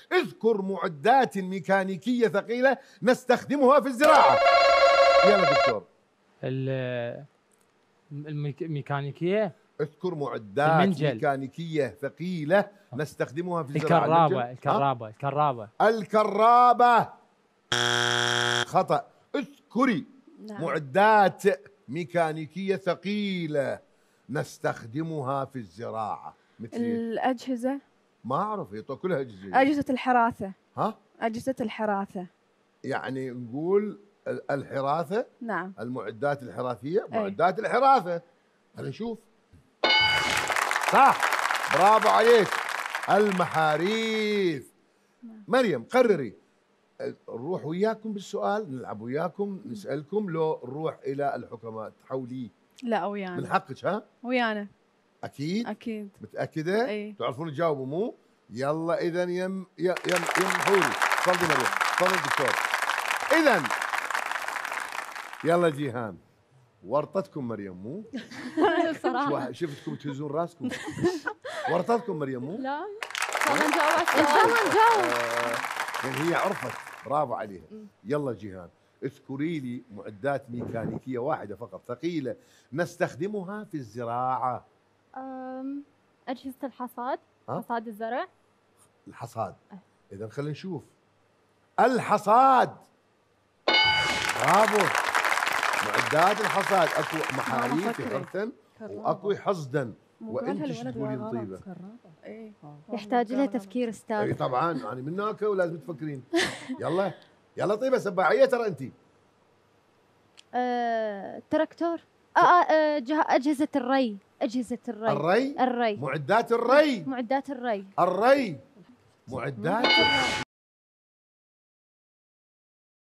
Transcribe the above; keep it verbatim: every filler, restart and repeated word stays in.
اذكر معدات ميكانيكية ثقيلة نستخدمها في الزراعة. يلا دكتور. الميكانيكية. اذكر معدات المنجل. ميكانيكية ثقيلة نستخدمها في الزراعة. الكرابة. الكرابة. الكرابة. الكرابة. خطأ. اذكري نعم. معدات ميكانيكية ثقيلة نستخدمها في الزراعة. مثل الأجهزة. ما أعرف، هي كلها أجهزة. أجهزة الحراثة. ها؟ أجهزة الحراثة. يعني نقول الحراثة. نعم. المعدات الحراثية. أي. معدات الحراثة. خلينا نشوف. صح، برافو عليك. المحاريث. نعم. مريم قرري، نروح وياكم بالسؤال، نلعب وياكم، نسألكم، لو نروح إلى الحكماء تحولي؟ لا ويانا. من حقك. ها؟ ويانا. أكيد؟ أكيد. متأكدة؟ أي. تعرفون تجاوبوا مو؟ يلا إذا يم يم يم يمحولي. تفضلي مريم، تفضل دكتور. إذا يلا جيهان، ورطتكم مريم مو؟ صراحة شفتكم تهزون راسكم. ورطتكم مريم مو؟ لا خلينا نجاوب على السؤال. نجاوب. يعني هي عرفت، برافو عليها. يلا جيهان، اذكري لي معدات ميكانيكية واحدة فقط ثقيلة نستخدمها في الزراعة. أم، أجهزة الحصاد. ها؟ حصاد الزرع. الحصاد. إذا خلينا نشوف. الحصاد. برافو. معدات الحصاد، اكو محاريث حرثا واكو حصدا، وانت ايش تقولين طيبه؟ ايه يحتاج لها تفكير استاذ. اي طبعا، انا من هناك ولازم تفكرين. يلا يلا طيبه سباعيه ترى انت. أه، تراكتور. آه آه جه- أجهزة الري. أجهزة الري. الري. الري. معدات الري. معدات الري. الري. معدات